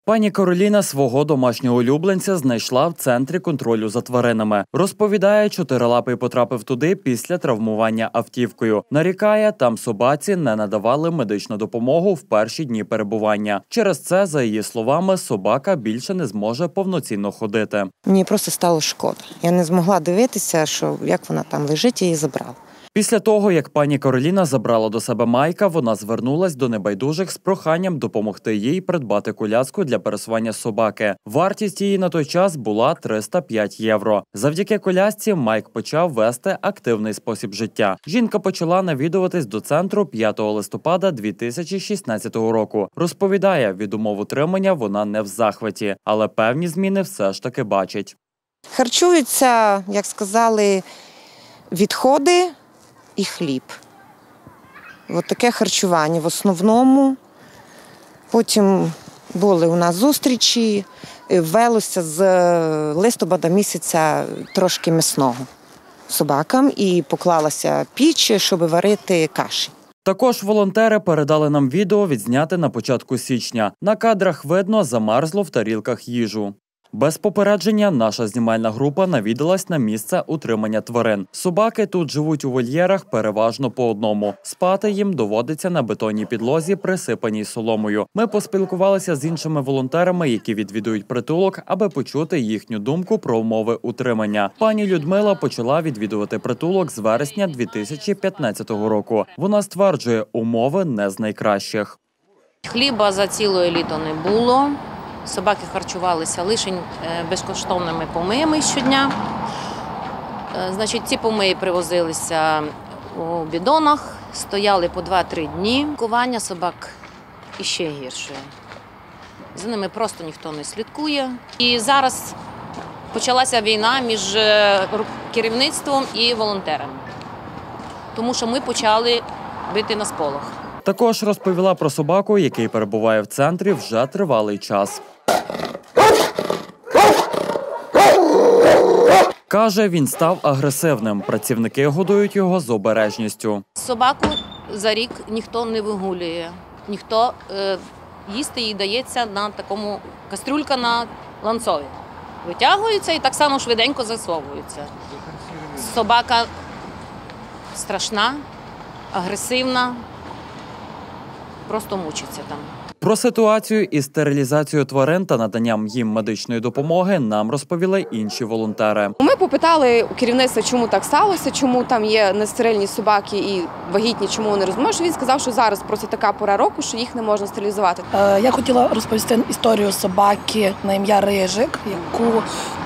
Пані Кароліна свого домашнього улюбленця знайшла в центрі контролю за тваринами. Розповідає, чотирилапий потрапив туди після травмування автівкою. Нарікає, там собаці не надавали медичну допомогу в перші дні перебування. Через це, за її словами, собака більше не зможе повноцінно ходити. Мені просто стало шкода. Я не змогла дивитися, як вона там лежить, я її забрала. Після того, як пані Кароліна забрала до себе Майка, вона звернулась до небайдужих з проханням допомогти їй придбати коляску для пересування собаки. Вартість її на той час була 305 євро. Завдяки колясці Майк почав вести активний спосіб життя. Жінка почала навідуватись до центру 5 листопада 2016 року. Розповідає, від умов утримання вона не в захваті, але певні зміни все ж таки бачить. Харчуються, як сказали, відходи і хліб. Ось таке харчування в основному. Потім були у нас зустрічі, ввелося з листопада місяця трошки м'ясного собакам і поклалася піч, щоб варити каші. Також волонтери передали нам відео, відзняте на початку січня. На кадрах видно, замерзло в тарілках їжу. Без попередження наша знімальна група навідалась на місце утримання тварин. Собаки тут живуть у вольєрах переважно по одному. Спати їм доводиться на бетонній підлозі, присипаній соломою. Ми поспілкувалися з іншими волонтерами, які відвідують притулок, аби почути їхню думку про умови утримання. Пані Людмила почала відвідувати притулок з вересня 2015 року. Вона стверджує, умови не з найкращих. Хліба за ціле літо не було. Собаки харчувалися лише безкоштовними помиями щодня. Ці помиї привозилися у бідонах, стояли по 2-3 дні. Лікування собак іще гірше. За ними просто ніхто не слідкує. І зараз почалася війна між керівництвом і волонтерами. Тому що ми почали бити на сполох. Також розповіла про собаку, який перебуває в центрі вже тривалий час. Каже, він став агресивним. Працівники годують його з обережністю. Собаку за рік ніхто не вигулює. Їсти їй дається на такому кастрюлька на ланцові. Витягується і так само швиденько засовується. Собака страшна, агресивна. Просто мучиться там. Про ситуацію із стерилізацією тварин та наданням їм медичної допомоги нам розповіли інші волонтери. Ми попитали у керівництва, чому так сталося, чому там є нестерильні собаки і вагітні, чому вони розмножують. Він сказав, що зараз просто така пора року, що їх не можна стерилізувати. Я хотіла розповісти історію собаки на ім'я Рижик, яку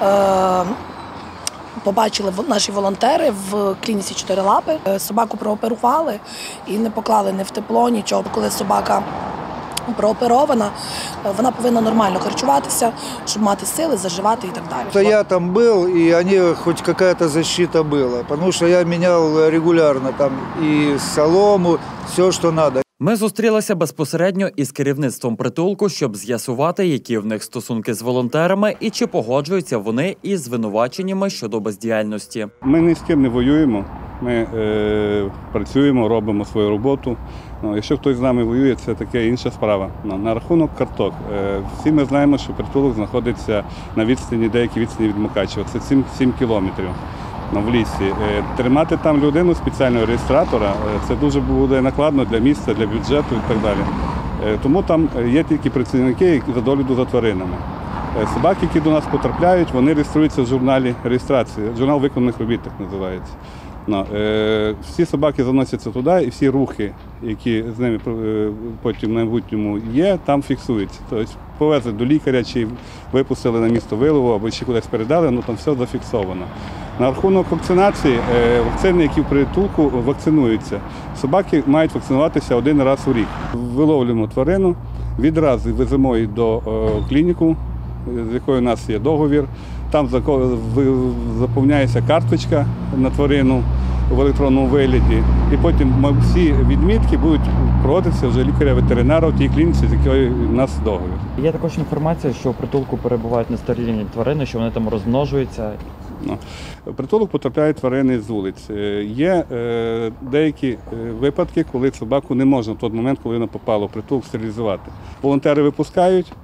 побачили наші волонтери в клініці «Чотирилапи». Собаку прооперували і не поклали ні в тепло, нічого. Коли собака прооперована, вона повинна нормально харчуватися, щоб мати сили, заживати і так далі. Я там був, і вони хоч якась защита була, тому що я міняв регулярно там і солому, все, що треба. Ми зустрілися безпосередньо із керівництвом притулку, щоб з'ясувати, які в них стосунки з волонтерами і чи погоджуються вони із звинуваченнями щодо бездіяльності. Ми ні з ким не воюємо, ми працюємо, робимо свою роботу. Якщо хтось з нами воює, це таке інша справа. На рахунок карток. Всі ми знаємо, що притулок знаходиться на відстані, деякі відстані від Мукачева. Це 7 кілометрів. В лісі. Тримати там людину спеціального реєстратора – це дуже буде накладно для міста, для бюджету і так далі. Тому там є тільки працівники, які за догляду за тваринами. Собаки, які до нас потрапляють, вони реєструються в журналі реєстрації. Журнал виконаних робіт так називається. Всі собаки заносяться туди і всі рухи, які з ними потім на майбутньому є, там фіксуються. Тобто повезли до лікаря, чи випустили на місто вилову, або ще кудись передали, там все зафіксовано. На рахунок вакцинації, вакцини, які в притулку вакцинуються. Собаки мають вакцинуватися 1 раз у рік. Виловлюємо тварину, відразу веземо її до клініку, з якою у нас є договір. Там заповняється карточка на тварину в електронному вигляді. І потім всі відмітки будуть проводитися вже лікаря-ветеринара в тій клініці, з якою у нас договір. Є також інформація, що в притулку перебувають нестерильні тварини, що вони там розмножуються. В притулок потрапляють тварини з вулиць. Є деякі випадки, коли собаку не можна в той момент, коли вона попала в притулок, стерилізувати. Волонтери випускають,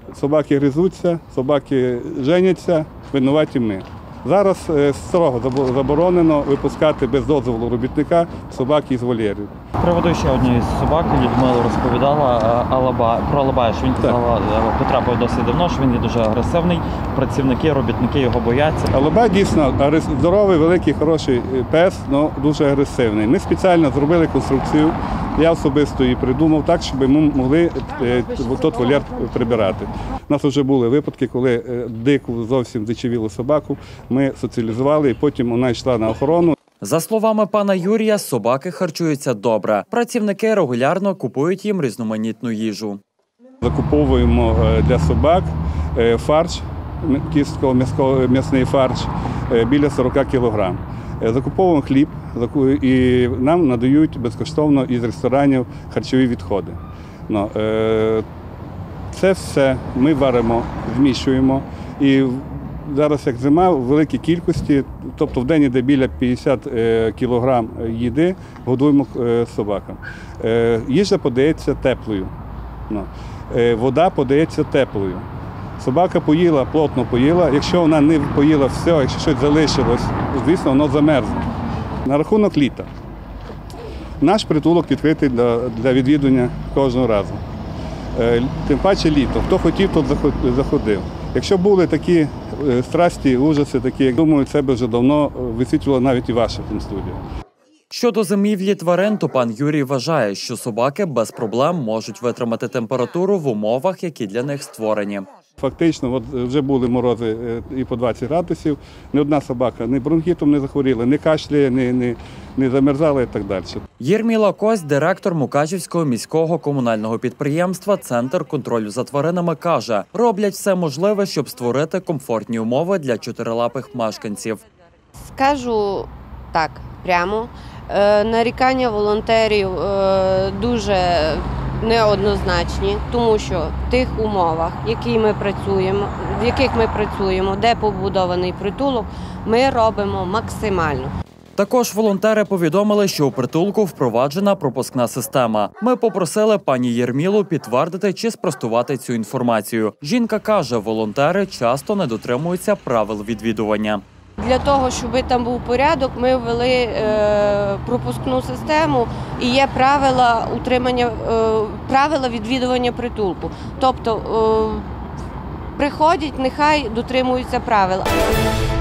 собаки гризуться, собаки женяться, винуваті ми. Зараз строго заборонено випускати без дозволу робітника собак із вольєрів. З приводу ще однієї собаки Людмила розповідала про Алабая, що він казала, потрапив досить давно, що він є дуже агресивний, працівники, робітники його бояться. Алабай дійсно здоровий, великий, хороший пес, але дуже агресивний. Ми спеціально зробили конструкцію, я особисто її придумав так, щоб ми могли той вольєр прибирати. У нас вже були випадки, коли дику, зовсім дичавілу собаку ми соціалізували і потім вона йшла на охорону. За словами пана Юрія, собаки харчуються добре. Працівники регулярно купують їм різноманітну їжу. Закуповуємо для собак фарш, м'ясний фарш біля 40 кг. Закуповуємо хліб і нам надають безкоштовно із ресторанів харчові відходи. Це все ми варимо, змішуємо. І зараз, як зима, в великій кількості, тобто в день йде біля 50 кг їди, годуємо собакам. Їжа подається теплою, вода подається теплою. Собака поїла, плотно поїла. Якщо вона не поїла все, якщо щось залишилось, звісно, воно замерзне. На рахунок літа. Наш притулок відкритий для відвідування кожного разу. Тим паче літо. Хто хотів, тот заходив. Якщо були такі страсті, ужаси, такі, думаю, це б вже давно висвітлювало навіть і ваша студія. Щодо зимівлі тварин, то пан Юрій вважає, що собаки без проблем можуть витримати температуру в умовах, які для них створені. Фактично, вже були морози і по 20 градусів, ні одна собака ні бронхітом не захворіла, ні кашляє, ні замерзала і так далі. Єрміла Кость, директор Мукачівського міського комунального підприємства «Центр контролю за тваринами», каже, роблять все можливе, щоб створити комфортні умови для чотирилапих мешканців. Скажу так, прямо, нарікання волонтерів дуже неоднозначні, тому що в тих умовах, в яких ми працюємо, де побудований притулок, ми робимо максимально. Також волонтери повідомили, що у притулку впроваджена пропускна система. Ми попросили пані Єрмілу підтвердити чи спростувати цю інформацію. Жінка каже, волонтери часто не дотримуються правил відвідування. Для того, щоб там був порядок, ми ввели пропускну систему і є правила відвідування притулку. Тобто приходять, нехай дотримуються правил.